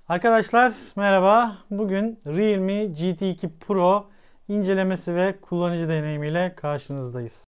Arkadaşlar merhaba. Bugün Realme GT2 Pro incelemesi ve kullanıcı deneyimiyle karşınızdayız.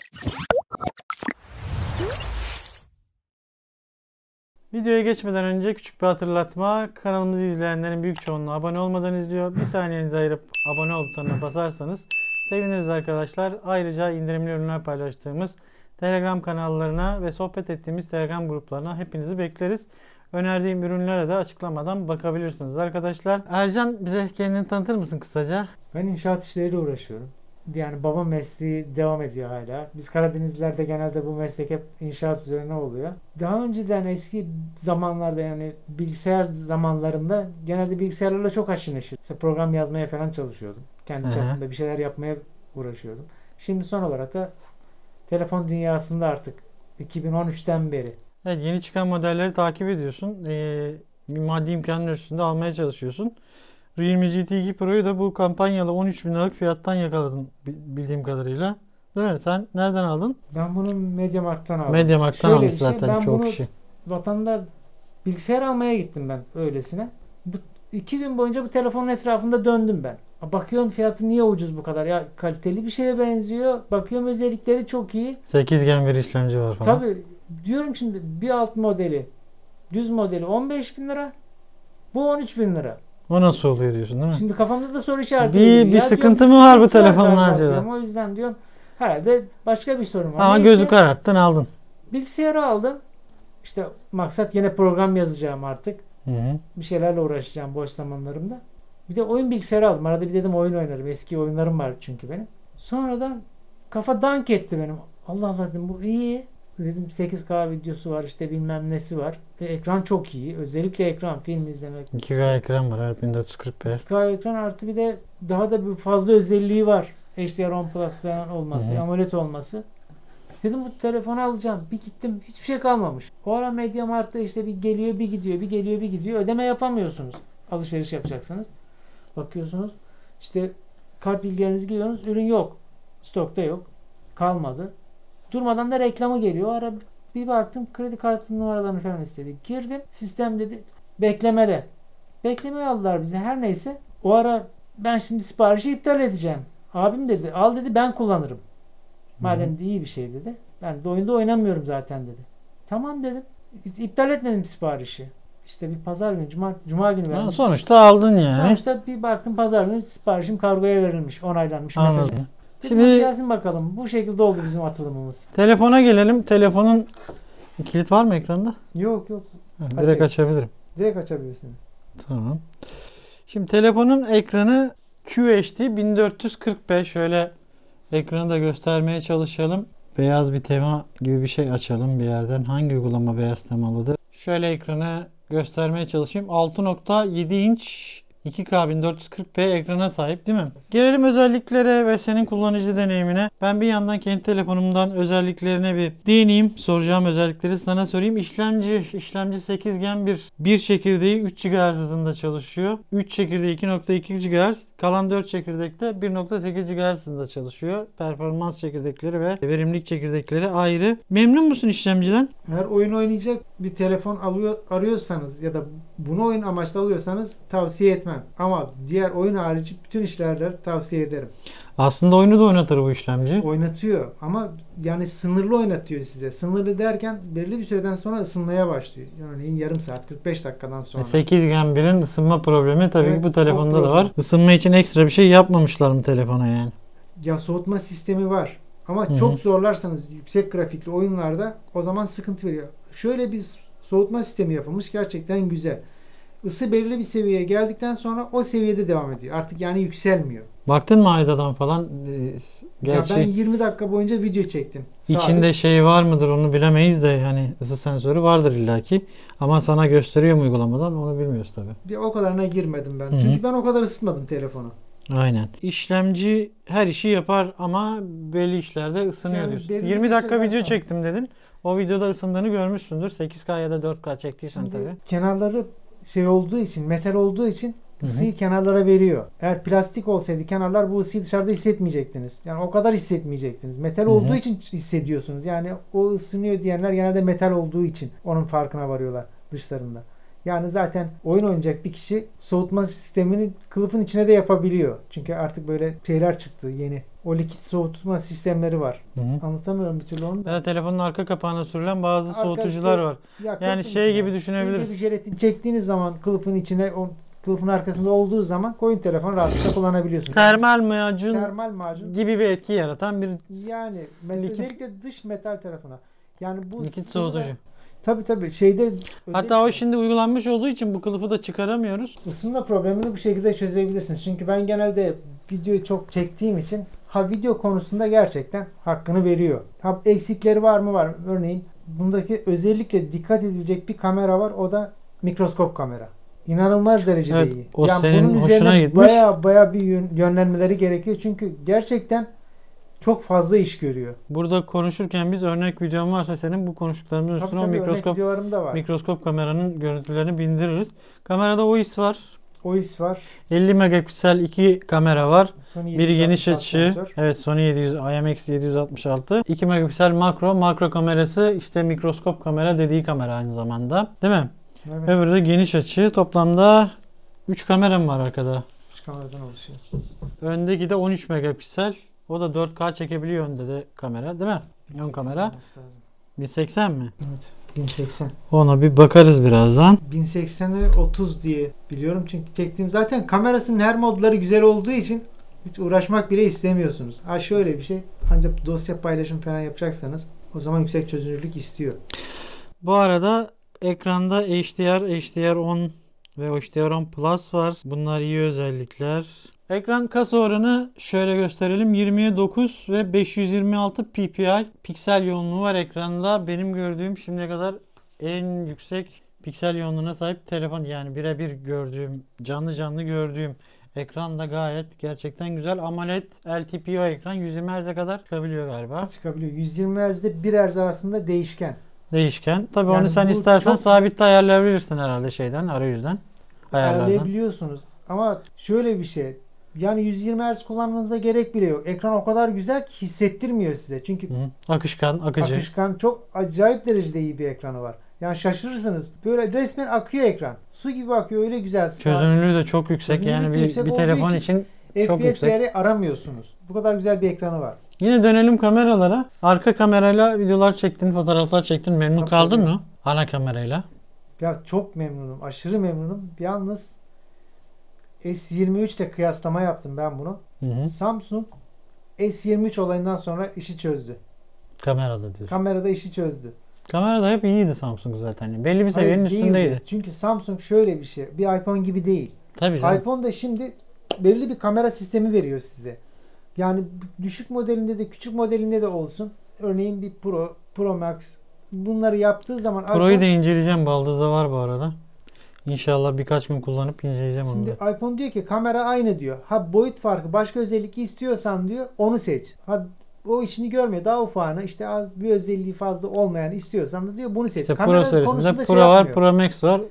Videoya geçmeden önce küçük bir hatırlatma. Kanalımızı izleyenlerin büyük çoğunluğu abone olmadan izliyor. Bir saniyenizi ayırıp abone ol butonuna basarsanız seviniriz arkadaşlar. Ayrıca indirimli ürünler paylaştığımız Telegram kanallarına ve sohbet ettiğimiz Telegram gruplarına hepinizi bekleriz. Önerdiğim ürünlere de açıklamadan bakabilirsiniz arkadaşlar. Ercan, bize kendini tanıtır mısın kısaca? Ben inşaat işleriyle uğraşıyorum. Yani baba mesleği devam ediyor hala. Biz Karadenizlilerde genelde bu meslek hep inşaat üzerine oluyor. Daha önceden eski zamanlarda yani bilgisayar zamanlarında genelde bilgisayarlarla çok haşır neşir. İşte program yazmaya falan çalışıyordum. Kendi çapımda bir şeyler yapmaya uğraşıyordum. Şimdi son olarak da telefon dünyasında artık 2013'ten beri. Evet, yeni çıkan modelleri takip ediyorsun. Bir maddi imkanın üstünde almaya çalışıyorsun. Realme GT2 Pro'yu da bu kampanyalı 13 bin liralık fiyattan yakaladın bildiğim kadarıyla. Değil mi? Sen nereden aldın? Ben bunu MediaMarkt'tan aldım. MediaMarkt'tan Şöyle almış bir şey, zaten ben çok bunu kişi. vatanda bilgisayar almaya gittim ben öylesine. 2 gün boyunca bu telefonun etrafında döndüm ben. Bakıyorum fiyatı niye ucuz bu kadar? Ya kaliteli bir şeye benziyor. Bakıyorum özellikleri çok iyi. 8 Gen bir işlemci var falan. Tabii diyorum şimdi bir alt modeli, düz modeli 15 bin lira. Bu 13 bin lira. O nasıl oluyor diyorsun değil mi? Şimdi kafamda da soru işareti Bir geliyor. Ya sıkıntı diyorum, mı var bu sıkıntı var telefonla galiba acaba? diyorum. O yüzden diyorum herhalde başka bir sorun var. Ama Neyse, gözü kararttın aldın. bilgisayarı aldım. İşte maksat yine program yazacağım artık. Hı-hı. Bir şeylerle uğraşacağım boş zamanlarımda. Bir de oyun bilgisayarı aldım. Arada bir dedim oyun oynarım. Eski oyunlarım var çünkü benim. Sonradan kafa dank etti benim. Allah Allah dedim bu iyi. Dedim 8K videosu var işte bilmem nesi var. Ekran çok iyi. Özellikle ekran film izlemek. 2K ekran var, evet, 1440p. 2K ekran artı bir de daha da bir fazla özelliği var. HDR10 Plus falan olması, AMOLED olması. Dedim bu telefonu alacağım. Bir gittim hiçbir şey kalmamış. O ara MediaMarkt'ta işte bir geliyor bir gidiyor, bir geliyor bir gidiyor. Ödeme yapamıyorsunuz. Alışveriş yapacaksınız. Bakıyorsunuz işte kart bilgilerinizi giriyorsunuz. Ürün yok. Stokta yok. Kalmadı. Durmadan da reklamı geliyor. O ara bir baktım kredi kartı numaralarını falan istedi. Girdim. Sistem dedi beklemede. Beklemeye aldılar bizi. Her neyse. O ara ben şimdi siparişi iptal edeceğim. Abim dedi al dedi ben kullanırım. Madem de iyi bir şey dedi. Ben de oyunda oynamıyorum zaten dedi. Tamam dedim. İptal etmedim siparişi. İşte bir pazar günü, cuma günü verdim. Sonuçta aldın yani. Sonuçta bir baktım pazar günü siparişim kargoya verilmiş, onaylanmış mesaj. Anladım. Şimdi gelsin bakalım. Bu şekilde oldu bizim atılımımız. Telefona gelelim. Telefonun kilit var mı ekranda? Yok. Direkt açabilirim. Direkt açabilirsiniz. Tamam. Şimdi telefonun ekranı QHD 1440p. Şöyle ekranı da göstermeye çalışalım. Beyaz bir tema gibi bir şey açalım bir yerden. Hangi uygulama beyaz temalıdır? Şöyle ekranı göstermeye çalışayım. 6.7 inç 2K 1440p ekrana sahip değil mi? Gelelim özelliklere ve senin kullanıcı deneyimine. Ben bir yandan kendi telefonumdan özelliklerine bir değineyim. Soracağım özellikleri sana sorayım. İşlemci 8 Gen bir çekirdeği 3 GHz hızında çalışıyor. 3 çekirdeği 2.2 GHz. Kalan 4 çekirdekte 1.8 GHz hızında çalışıyor. Performans çekirdekleri ve verimlilik çekirdekleri ayrı. Memnun musun işlemciden? Eğer oyun oynayacak bir telefon arıyorsanız ya da bunu oyun amaçlı alıyorsanız tavsiye etmem. Ama diğer oyun harici bütün işlerde tavsiye ederim. Aslında oyunu da oynatır bu işlemci. Oynatıyor ama yani sınırlı oynatıyor size. Sınırlı derken belirli bir süreden sonra ısınmaya başlıyor. Yani yarım saat 45 dakikadan sonra. 8 Gen 1'in ısınma problemi tabii Evet, ki bu telefonda da problem. var. Isınma için ekstra bir şey yapmamışlar mı telefona yani? Ya soğutma sistemi var. Ama Hı-hı. çok zorlarsanız yüksek grafikli oyunlarda o zaman sıkıntı veriyor. Şöyle bir soğutma sistemi yapılmış. Gerçekten güzel. Isı belirli bir seviyeye geldikten sonra o seviyede devam ediyor. Artık yani yükselmiyor. Baktın mı aynadan falan? Gerçi Ya ben 20 dakika boyunca video çektim. içinde şey var mıdır onu bilemeyiz de hani ısı sensörü vardır illaki. Ama sana gösteriyor mu uygulamadan onu bilmiyoruz tabii. Bir o kadarına girmedim ben. Hı-hı. Çünkü ben o kadar ısıtmadım telefonu. Aynen. İşlemci her işi yapar ama belli işlerde ısınıyor Yani diyorsun. belli 20 bir dakika süreden video sonra. çektim dedin. O videoda ısındığını görmüşsündür. 8K ya da 4K çektiysen Şimdi tabii. kenarları şey olduğu için, metal olduğu için Hı-hı. ısıyı kenarlara veriyor. Eğer plastik olsaydı kenarlar bu ısıyı dışarıda hissetmeyecektiniz. Yani o kadar hissetmeyecektiniz. Metal Hı-hı. olduğu için hissediyorsunuz. Yani o ısınıyor diyenler genelde metal olduğu için onun farkına varıyorlar dışlarında. Yani zaten oyun oynayacak bir kişi soğutma sistemini kılıfın içine de yapabiliyor. Çünkü artık böyle şeyler çıktı yeni. O likit soğutma sistemleri var. Hı. Anlatamıyorum bir türlü onu da. Ya da telefonun arka kapağına sürülen bazı Arka soğutucular işte- var. Ya Yani kılıfın şey içine. gibi düşünebiliriz. İnce bir jelatin çektiğiniz zaman kılıfın içine, o kılıfın arkasında olduğu zaman koyun telefonu rahatlıkla kullanabiliyorsunuz. Termal macun Termal macun. gibi bir etki yaratan bir Yani likit- özellikle dış metal tarafına. Yani bu likit sıvıda- soğutucu. Tabii şeyde Hatta o özellikle şimdi uygulanmış olduğu için bu kılıfı da çıkaramıyoruz. ısınma problemini bu şekilde çözebilirsiniz. Çünkü ben genelde video çok çektiğim için video konusunda gerçekten hakkını veriyor. Eksikleri var mı? Var. Örneğin bundaki özellikle dikkat edilecek bir kamera var. O da mikroskop kamera. İnanılmaz derecede Evet, iyi. o Yani senin bunun hoşuna üzerine gitmiş. baya bir yönlenmeleri gerekiyor. Çünkü gerçekten çok fazla iş görüyor. Burada konuşurken biz örnek videom varsa senin bu konuştuklarımızın Tabii üstüne o tabii örnek mikroskop videolarım da var. kameranın görüntülerini bindiririz. Kamerada OIS var. OIS var. 50 megapiksel 2 kamera var. Sony Biri geniş 766 açı. sensör. Evet, Sony IMX 766. 2 megapiksel makro kamerası, işte mikroskop kamera dediği kamera aynı zamanda. Değil mi? Evet. Öbürü de geniş açı. Toplamda 3 kameram var arkada. Üç kameradan oluşuyor. Öndeki de 13 megapiksel. O da 4K çekebiliyor önde de kamera, değil mi? Ön kamera. Olması lazım. 1080 mi? Evet. 1080. Ona bir bakarız birazdan. 1080'e 30 diye biliyorum çünkü çektiğim zaten kamerasının her modları güzel olduğu için hiç uğraşmak bile istemiyorsunuz. Şöyle bir şey, ancak dosya paylaşım falan yapacaksanız o zaman yüksek çözünürlük istiyor. Bu arada ekranda HDR10 ve HDR10 Plus var. Bunlar iyi özellikler. Ekran kasa oranı şöyle gösterelim. 20'ye 9 ve 526 ppi piksel yoğunluğu var ekranda. Benim gördüğüm şimdiye kadar en yüksek piksel yoğunluğuna sahip telefon. Yani birebir gördüğüm, canlı gördüğüm ekran da gayet gerçekten güzel. AMOLED LTPO ekran 120 Hz'e kadar çıkabiliyor galiba. Çıkabiliyor. 120 Hz ile 1 Hz arasında değişken. Değişken. Tabii Yani onu sen bu istersen çok- sabit de ayarlayabilirsin herhalde arayüzden. Ayarlardan. Ayarlayabiliyorsunuz. Ama şöyle bir şey. Yani 120 Hz kullanmanıza gerek bile yok. Ekran o kadar güzel ki hissettirmiyor size. Çünkü Hı. Akışkan, akıcı. akışkan, çok acayip derecede iyi bir ekranı var. Yani şaşırırsınız. Böyle resmen akıyor ekran. Su gibi akıyor, öyle güzel. Çözünürlüğü de çok yüksek. Çözünürlük Yani de yüksek bir olduğu telefon için için çok FPS yüksek. değeri aramıyorsunuz. Bu kadar güzel bir ekranı var. Yine dönelim kameralara. Arka kamerayla videolar çektin, fotoğraflar çektin. Memnun Tabii, kaldın tabii. mı? Ana kamerayla. Ya çok memnunum. Aşırı memnunum. Yalnız S23 ile kıyaslama yaptım ben bunu. Hı hı. Samsung S23 olayından sonra işi çözdü. Kamerada diyorsun. Kamerada işi çözdü. Kamerada hep iyiydi Samsung zaten. Belli bir Hayır, seviyenin değildi. üstündeydi. Çünkü Samsung şöyle bir şey. Bir iPhone gibi değil. Tabii canım. iPhone da şimdi belirli bir kamera sistemi veriyor size. Yani düşük modelinde de küçük modelinde de olsun. Örneğin bir Pro Max bunları yaptığı zaman Pro'yu da iPhone, inceleyeceğim. Baldız'da var bu arada. İnşallah birkaç gün kullanıp inceleyeceğim onu şimdi da. iPhone diyor ki kamera aynı diyor. Boyut farkı, başka özellik istiyorsan diyor onu seç. O işini görmüyor. Daha ufağını, işte az bir özelliği fazla olmayan istiyorsan da diyor bunu seç. İşte Kamera Pro serisinde konusunda Pro şey var, yapmıyor. Pro Max var.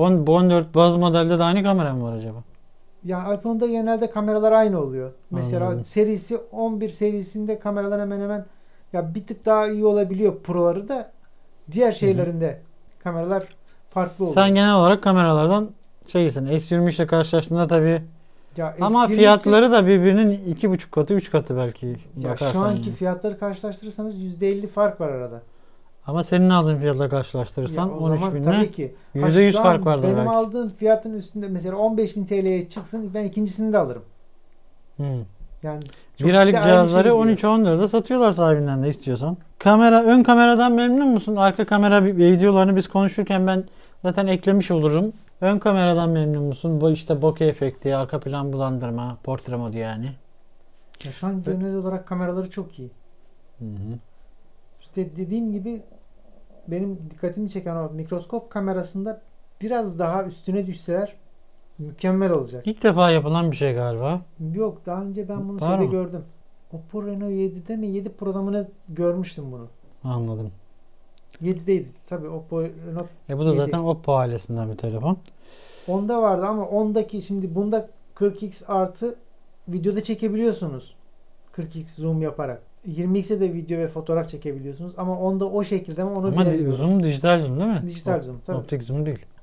14 baz modelde de aynı kamera mı var acaba? Yani iPhone'da genelde kameralar aynı oluyor. Mesela Anladım. serisi 11 serisinde kameralar hemen hemen ya bir tık daha iyi olabiliyor Pro'ları da, diğer şeylerinde kameralar farklı oluyor. Sen genel olarak kameralardan şeysin. S23 ile karşılaştığında tabii Ya ama S23'te fiyatları da birbirinin 2,5 katı 3 katı belki ya bakarsan. şu anki yani. fiyatları karşılaştırırsanız %50 fark var arada. Ama senin aldığın fiyatla Ya karşılaştırırsan o zaman 13.000'le tabii ki. %100 şu an fark vardır benim belki. aldığım fiyatın üstünde mesela 15.000 TL'ye çıksın, ben ikincisini de alırım. Hmm. Yani çok Bir aylık işte aynı cihazları şey diyor. 13-14'e satıyorlar sahibinden de istiyorsan. Ön kameradan memnun musun? Arka kamera videolarını biz konuşurken ben zaten eklemiş olurum. Ön kameradan memnun musun? Bu işte bokeh efekti, arka plan bulandırma, portre modu yani. Ya şu an genel olarak kameraları çok iyi. Hı hı. İşte dediğim gibi benim dikkatimi çeken o mikroskop kamerasında biraz daha üstüne düşseler mükemmel olacak. İlk defa yapılan bir şey galiba. Yok, daha önce ben bunu Var şeyde mı? gördüm. Oppo Reno 7'de mi? 7 Pro'da mı ne görmüştüm bunu. Anladım. 7'deydi. Tabii Oppo Reno Bu da 7. zaten Oppo ailesinden bir telefon. Onda vardı ama ondaki şimdi bunda 40x artı videoda çekebiliyorsunuz. 40x zoom yaparak. 20x'e de video ve fotoğraf çekebiliyorsunuz ama onda o şekilde mi onu Ama bilemiyorum. zoom dijital zoom değil mi? Dijital zoom tabii. Optik zoom değil.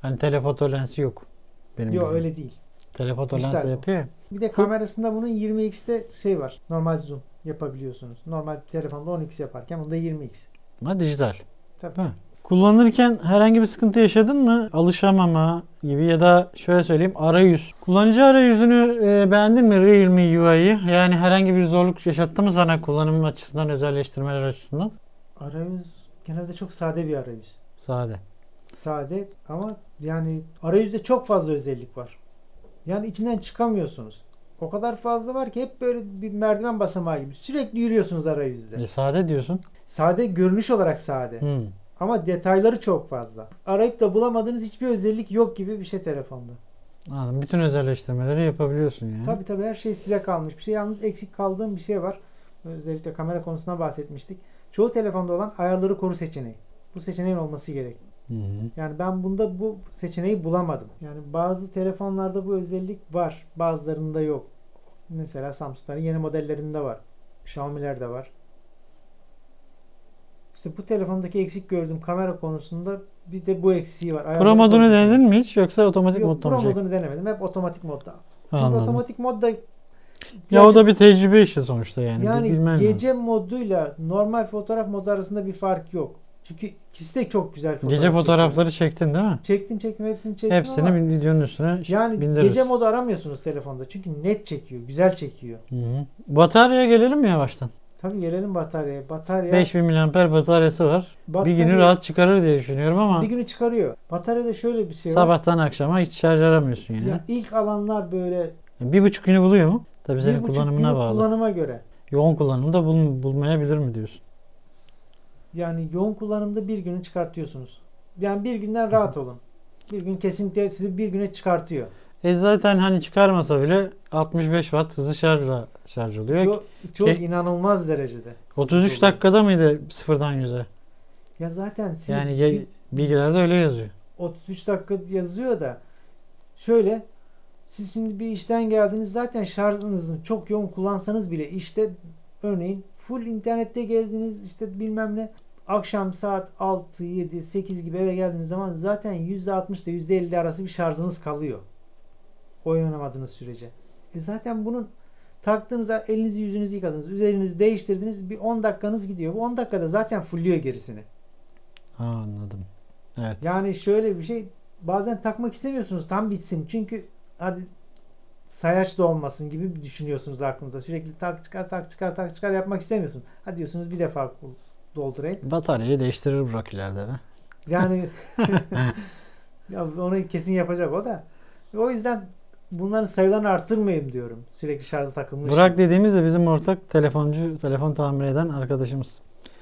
Hani telefoto lensi yok. Benim Yok bildiğim. öyle değil. Telefoto Dijital lens de bu. yapıyor ya. Bir de kamerasında bunun 20x'te şey var. Normal zoom yapabiliyorsunuz. Normal telefonda 10x yaparken bunda 20x. Ama dijital. Tabii. Değil mi? Kullanırken herhangi bir sıkıntı yaşadın mı? Alışamama gibi ya da şöyle söyleyeyim arayüz. Kullanıcı arayüzünü beğendin mi Realme UI'yi? Yani herhangi bir zorluk yaşattı mı sana kullanım açısından, özelleştirmeler açısından? Arayüz genelde çok sade bir arayüz. Sade. Sade ama yani arayüzde çok fazla özellik var. Yani içinden çıkamıyorsunuz. O kadar fazla var ki hep böyle bir merdiven basamağı gibi. Sürekli yürüyorsunuz arayüzde. Sade diyorsun. Sade görünüş olarak sade. Hmm. Ama detayları çok fazla. Arayıp da bulamadığınız hiçbir özellik yok gibi bir şey telefonda. Anladım. Bütün özelleştirmeleri yapabiliyorsun yani. Tabii her şey size kalmış bir şey. Yalnız eksik kaldığım bir şey var. Özellikle kamera konusuna bahsetmiştik. Çoğu telefonda olan ayarları koru seçeneği. Bu seçeneğin olması gerek. Hı hı. Yani ben bunda bu seçeneği bulamadım. Yani bazı telefonlarda bu özellik var. Bazılarında yok. Mesela Samsung'ların yeni modellerinde var. Xiaomi'lerde var. İşte bu telefondaki eksik gördüğüm kamera konusunda bir de bu eksiği var. Pro modunu denedin mi hiç yoksa otomatik Yok, modda mı? Pro modunu denemedim. Hep otomatik modda. Çünkü Anladım. otomatik modda Ya o da bir tecrübe işi sonuçta yani. yani Bilmem gece moduyla normal fotoğraf modu arasında bir fark yok. Çünkü ikisi de çok güzel fotoğraf Gece fotoğrafları çektin değil mi? çektim hepsini çektim Hepsini ama videonun üstüne yani bindiririz. gece modu aramıyorsunuz telefonda. Çünkü net çekiyor, güzel çekiyor. Hı hı. Bataryaya gelelim mi yavaştan? Tabii gelelim bataryaya. Batarya 5000 mAh bataryası var. Bir günü rahat çıkarır diye düşünüyorum ama bir günü çıkarıyor. Bataryada şöyle bir şey var. sabahtan akşama hiç şarj aramıyorsun yani. Ya ilk alanlar böyle 1,5 günü buluyor mu? Tabii senin 1,5 kullanımına günü bağlı. kullanıma göre. Yoğun kullanımda bulmayabilir mi diyorsun? Yani yoğun kullanımda bir günü çıkartıyorsunuz. Yani bir günden rahat olun. Bir gün kesinlikle sizi bir güne çıkartıyor. Zaten hani çıkarmasa bile 65 watt hızlı şarjla şarj oluyor. Çok inanılmaz derecede. 33 dakikada mıydı sıfırdan 100'e? Ya zaten siz Yani bilgilerde öyle yazıyor. 33 dakika yazıyor da şöyle siz şimdi bir işten geldiniz zaten şarjınızı çok yoğun kullansanız bile işte örneğin full internette gezdiniz işte bilmem ne akşam saat 6, 7, 8 gibi eve geldiğiniz zaman zaten %60 ile %50 arası bir şarjınız kalıyor. Oyun oynamadığınız sürece. Zaten bunun taktığınızda elinizi yüzünüzü yıkadınız, üzerinizi değiştirdiniz bir 10 dakikanız gidiyor. Bu 10 dakikada zaten fullüyor gerisini. Anladım. Evet. Yani şöyle bir şey bazen takmak istemiyorsunuz tam bitsin. Çünkü hadi sayaç da olmasın gibi düşünüyorsunuz aklınızda. Sürekli tak çıkar yapmak istemiyorsunuz. Hadi diyorsunuz bir defa doldurayım. Bataryayı değiştirir Burak ileride be. Yani ya onu kesin yapacak o da. O yüzden bunların sayılarını artırmayayım diyorum. Sürekli şarja takılmış. Burak dediğimiz de bizim ortak telefon tamir eden arkadaşımız.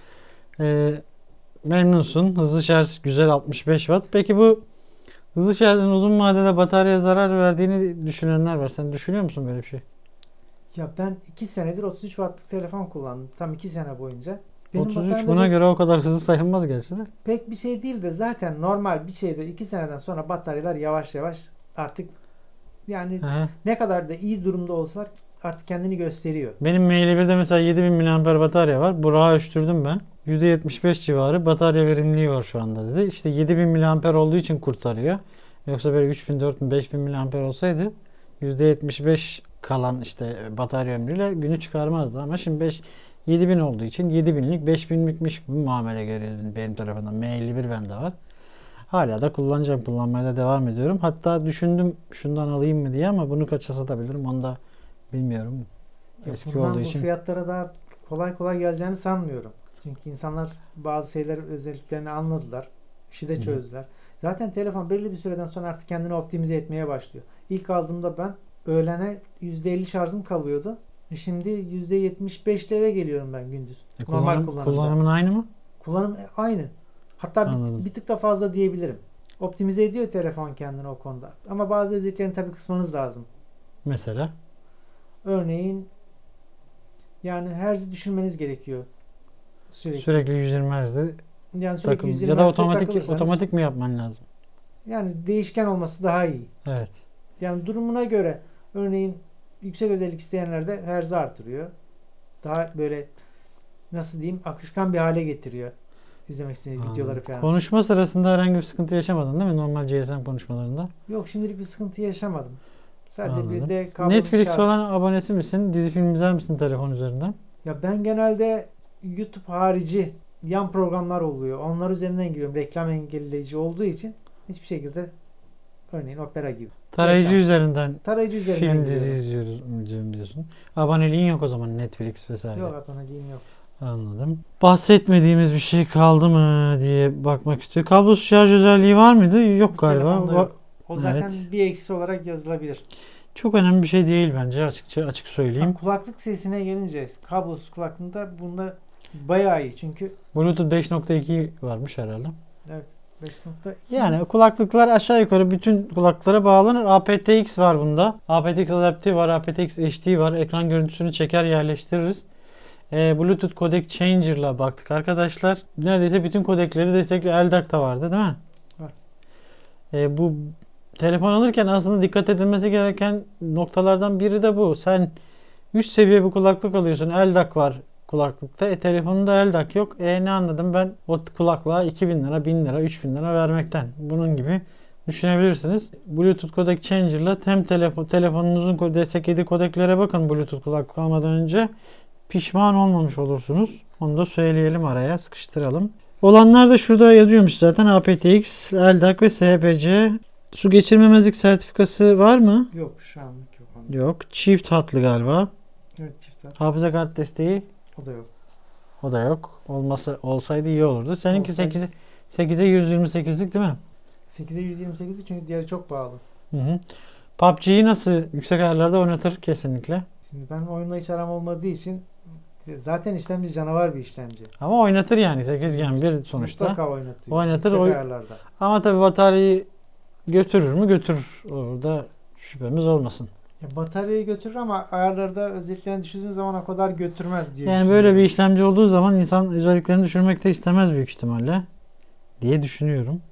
Memnunsun. Hızlı şarj güzel 65 watt. Peki bu hızlı şarjın uzun vadede bataryaya zarar verdiğini düşünenler var. Sen düşünüyor musun böyle bir şey? Ya ben 2 senedir 33 wattlık telefon kullandım. Tam 2 sene boyunca. 33 buna göre o kadar hızlı sayılmaz gerçi de. Pek bir şey değil de zaten normal bir şeyde 2 seneden sonra bataryalar yavaş yavaş artık yani ne kadar da iyi durumda olsalar artık kendini gösteriyor. Benim Mail.1'de mesela 7000 mAh batarya var. Burak'a ölçtürdüm ben. %75 civarı batarya verimliliği var şu anda dedi. İşte 7000 mAh olduğu için kurtarıyor. Yoksa böyle 3000, 4000, 5000 mAh olsaydı %75 kalan işte batarya ömrüyle günü çıkarmazdı. Ama şimdi 7000 olduğu için 7000'lik 5000'likmiş gibi muamele görüyor benim tarafından. Mail.1 bende var. Hala da kullanacağım. Kullanmaya da devam ediyorum. Hatta düşündüm şundan alayım mı diye ama bunu kaça satabilirim onu da bilmiyorum. Eski Bundan olduğu bu için. fiyatlara daha kolay geleceğini sanmıyorum. Çünkü insanlar bazı şeyleri özelliklerini anladılar. İşi de çözdüler. Zaten telefon belli bir süreden sonra artık kendini optimize etmeye başlıyor. İlk aldığımda ben öğlene %50 şarjım kalıyordu. Şimdi %75 ile eve geliyorum ben gündüz. Normal kullanımda. Kullanımın aynı mı? Kullanım aynı. Hatta Anladım. bir tık da fazla diyebilirim. Optimize ediyor telefon kendini o konuda. Ama bazı özelliklerini tabii kısmanız lazım. Mesela? Örneğin yani herzi düşürmeniz gerekiyor. Sürekli 120 Hz'de yani sürekli takım. 120 Ya da Hz'de takılırsanız otomatik mi yapman lazım? yani değişken olması daha iyi. Evet. Yani durumuna göre örneğin yüksek özellik isteyenler de herzi artırıyor. Daha böyle nasıl diyeyim akışkan bir hale getiriyor. izlemek istediğiniz videoları falan. Konuşma sırasında herhangi bir sıkıntı yaşamadın değil mi? Normal GSM konuşmalarında. Yok, şimdilik bir sıkıntı yaşamadım. Sadece Anladım. bir de kablolu Netflix şarj. falan abonesi misin? Dizi film izler misin telefon üzerinden? Ya ben genelde YouTube harici yan programlar oluyor. Onlar üzerinden giriyorum. Reklam engelleyici olduğu için hiçbir şekilde, örneğin Opera gibi. Tarayıcı Reklam. üzerinden Tarayıcı üzerinden film giriyorum. dizi izliyoruz diyorsun. Aboneliğin yok o zaman Netflix vesaire. Yok, aboneliğim yok. Anladım. Bahsetmediğimiz bir şey kaldı mı diye bakmak istiyor. Kablosuz şarj özelliği var mıydı? Yok galiba. Telefonda yok. O zaten Evet. bir eksi olarak yazılabilir. Çok önemli bir şey değil bence, açık söyleyeyim. Kulaklık sesine gelince, kablosuz kulaklığında bunda bayağı iyi. Çünkü Bluetooth 5.2 varmış herhalde. 5.2 Yani kulaklıklar aşağı yukarı bütün kulaklıklara bağlanır. aptX var bunda. aptX Adaptive var, aptX HD var. Ekran görüntüsünü çeker yerleştiririz. Bluetooth Codec Changer'la baktık arkadaşlar. Neredeyse bütün kodekleri destekli. LDAC da vardı değil mi? Var. Bu telefon alırken aslında dikkat edilmesi gereken noktalardan biri de bu. Sen üst seviye bir kulaklık alıyorsun. LDAC var kulaklıkta. Telefonunda LDAC yok. Ne anladım ben o kulaklığa 2000 lira, 1000 lira, 3000 lira vermekten. Bunun gibi düşünebilirsiniz. Bluetooth Codec Changer'la hem telefonunuzun desteklediği kodeklere bakın Bluetooth kulaklık almadan önce. Pişman olmamış olursunuz. Onu da söyleyelim, araya sıkıştıralım. Olanlar da şurada yazıyormuş zaten. aptX, LDAC ve SPC. Su geçirmemezlik sertifikası var mı? yok, şu anlık yok. Onda. Yok. Çift hatlı galiba. Evet, çift hat. Hafıza kart desteği O da yok. o da yok. Olsaydı iyi olurdu. Seninki Olsaydı. 8'e 128'lik değil mi? 8'e 128'i, çünkü diğeri çok pahalı. Hı hı. PUBG'yi nasıl yüksek ayarlarda oynatır kesinlikle. Şimdi ben oyunla hiç aram olmadığı için, zaten işlemci canavar bir işlemci. Ama oynatır yani 8 Gen 1 sonuçta. Mutlaka oynatıyor. Oynatır, Yüksek ayarlarda. Ama tabii bataryayı götürür mü? Götürür. Orada şüphemiz olmasın. Ya bataryayı götürür ama ayarlarda özelliklerini düşürdüğün zaman o kadar götürmez diye Yani böyle bir işlemci olduğu zaman insan özelliklerini düşürmek de istemez büyük ihtimalle diye düşünüyorum.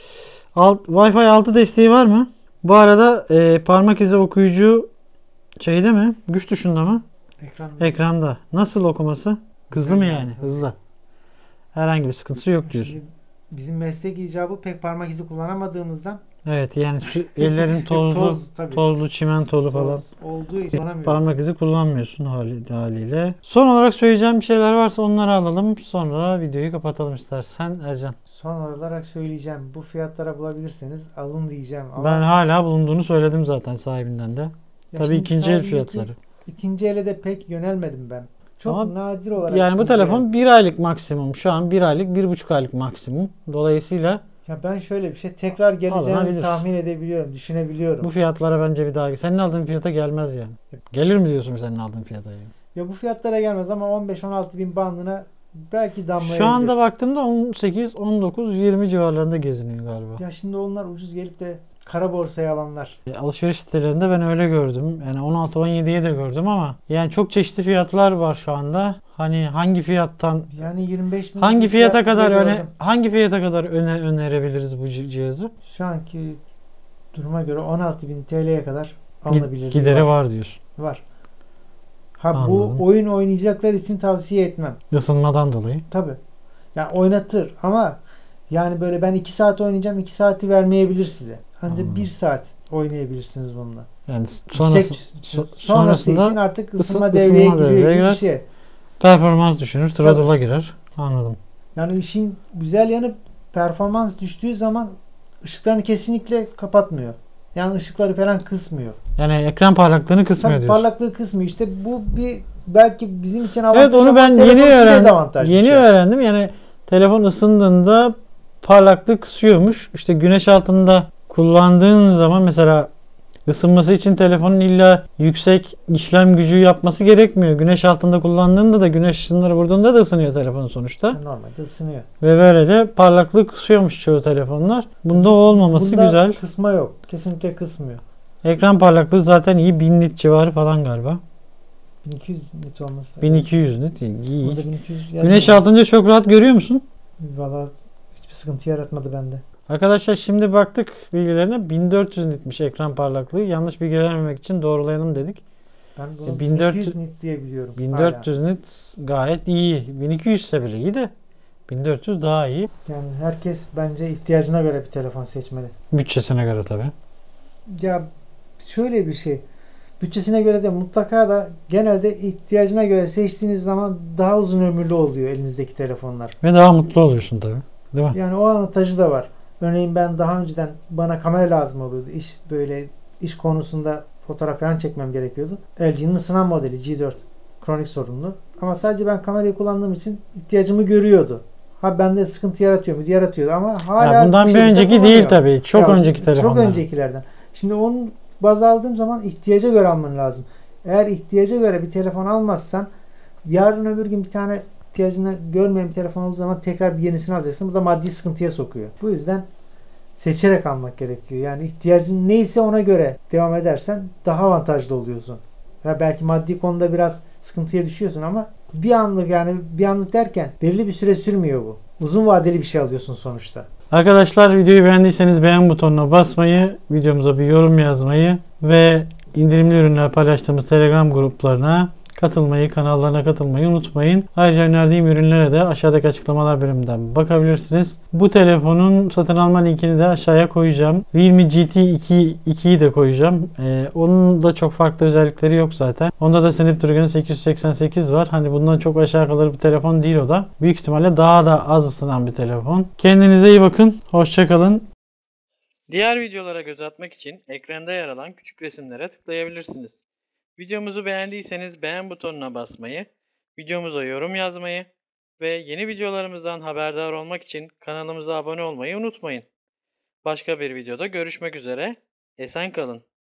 Wi-Fi 6 desteği var mı? Bu arada parmak izi okuyucu şeyde mi? Güç tuşunda mı? Ekranda. Nasıl okuması? Hızlı mı yani? Hızlı. Herhangi bir sıkıntısı yok diyorsun. Şimdi bizim meslek icabı pek parmak izi kullanamadığımızdan Evet, yani ellerin tozlu, tabii. tozlu, çimentolu falan. Toz olduğu için kullanamıyorum. Parmak izi kullanmıyorsun haliyle. Son olarak söyleyeceğim bir şeyler varsa onları alalım. Sonra videoyu kapatalım istersen Ercan. Son olarak söyleyeceğim. Bu fiyatlara bulabilirseniz alın diyeceğim. Ama Ben hala bulunduğunu söyledim zaten sahibinden de. ya Tabii şimdi ikinci el sahibindeki fiyatları. İkinci ele de pek yönelmedim ben. Çok Ama nadir olarak. Yani bu ikinci telefon 1 aylık maksimum. Şu an 1 aylık, 1,5 aylık maksimum. Dolayısıyla el. Ya ben şöyle bir şey tekrar geleceğini Alınabilir. tahmin edebiliyorum, düşünebiliyorum. bu fiyatlara bence bir daha... Senin aldığın fiyata gelmez yani. Gelir mi diyorsun senin aldığın fiyata yani? Ya bu fiyatlara gelmez ama 15-16 bin bandına belki damlayabilir. Şu anda baktığımda 18, 19, 20 civarlarında geziniyor galiba. Ya şimdi onlar ucuz gelip de kara borsaya alanlar. Alışveriş sitelerinde ben öyle gördüm. Yani 16-17'ye de gördüm ama yani çok çeşitli fiyatlar var şu anda. Hani hangi fiyattan, Yani 25 bin hangi fiyata kadar gördüm. önerebiliriz bu cihazı? Şu anki duruma göre 16 bin TL'ye kadar alınabilir. Gideri var diyorsun. Var. Ha Anladım. bu oyun oynayacaklar için tavsiye etmem. Isınmadan dolayı. Tabii. Ya oynatır ama yani böyle ben 2 saat oynayacağım, 2 saati vermeyebilir size. Ancak Anladım. 1 saat oynayabilirsiniz bununla. Yani Sonrası sonrasında için artık ısınma ısınma devreye giriyor devreye gibi bir girer. şey. performans düşünür, throttle'a girer. Anladım. Yani işin güzel yanı, performans düştüğü zaman ışıklarını kesinlikle kapatmıyor. Yani ışıkları falan kısmıyor. Yani ekran parlaklığını kısmıyor Tabii diyorsun. parlaklığı kısmıyor. İşte bu bir belki bizim için avantaj Evet, onu ama ben telefon yeni için öğrendim. dezavantaj bir Yeni şey. öğrendim. Yani telefon ısındığında parlaklık kısıyormuş. İşte güneş altında kullandığın zaman mesela ısınması için telefonun illa yüksek işlem gücü yapması gerekmiyor. Güneş altında kullandığında da güneş ışınları vurduğunda da ısınıyor telefon sonuçta. Normalde ısınıyor. Ve böylece parlaklık kısıyormuş çoğu telefonlar. Bunda o olmaması Bunda güzel. kısma yok. Kesinlikle kısmıyor. Ekran parlaklığı zaten iyi. 1000 nit civarı falan galiba. 1200 nit olması. 1200 nit iyi. Burada 1200 Güneş yazmıyor. altında çok rahat görüyor musun? Valla hiçbir sıkıntı yaratmadı bende. Arkadaşlar şimdi baktık bilgilerine, 1400 nitmiş ekran parlaklığı. Yanlış bilgi vermemek için doğrulayalım dedik. Ben bunu 1400 1200 nit diye biliyorum. 1400 nit gayet iyi. 1200 ise bile iyi de 1400 daha iyi. Yani herkes bence ihtiyacına göre bir telefon seçmeli. Bütçesine göre tabii. Ya şöyle bir şey. Bütçesine göre de mutlaka da genelde ihtiyacına göre seçtiğiniz zaman daha uzun ömürlü oluyor elinizdeki telefonlar. Ve daha mutlu oluyorsun tabii. Değil mi? Yani o avantajı da var. Örneğin ben daha önceden bana kamera lazım oluyordu. İş konusunda fotoğraf falan çekmem gerekiyordu. LG'nin sınav modeli G4 kronik sorunlu. Ama sadece ben kamerayı kullandığım için ihtiyacımı görüyordu. Ha bende sıkıntı yaratıyor mu? Yaratıyordu ama hala Ya bundan bir şekilde önceki değil kullanıyorum. tabii. Çok Ya, önceki telefonlar. Çok öncekilerden. Şimdi onu baz aldığım zaman ihtiyaca göre alman lazım. Eğer ihtiyaca göre bir telefon almazsan yarın öbür gün bir tane ihtiyacını görmeyen bir telefon olduğu zaman tekrar bir yenisini alacaksın. Bu da maddi sıkıntıya sokuyor. Bu yüzden seçerek almak gerekiyor. Yani ihtiyacın neyse ona göre devam edersen daha avantajlı oluyorsun. Ya belki maddi konuda biraz sıkıntıya düşüyorsun ama bir anlık derken belirli bir süre sürmüyor bu. Uzun vadeli bir şey alıyorsun sonuçta. Arkadaşlar videoyu beğendiyseniz beğen butonuna basmayı, videomuza bir yorum yazmayı ve indirimli ürünler paylaştığımız Telegram gruplarına katılmayı, kanallarına katılmayı unutmayın. Ayrıca önerdiğim ürünlere de aşağıdaki açıklamalar bölümünden bakabilirsiniz. Bu telefonun satın alma linkini de aşağıya koyacağım. Realme GT 2'yi de koyacağım. Onun da çok farklı özellikleri yok zaten. Onda da Snapdragon 888 var. Hani bundan çok aşağı kalır bir telefon değil o da. Büyük ihtimalle daha da az ısınan bir telefon. Kendinize iyi bakın. Hoşçakalın. Diğer videolara göz atmak için ekranda yer alan küçük resimlere tıklayabilirsiniz. Videomuzu beğendiyseniz beğen butonuna basmayı, videomuza yorum yazmayı ve yeni videolarımızdan haberdar olmak için kanalımıza abone olmayı unutmayın. Başka bir videoda görüşmek üzere. Esen kalın.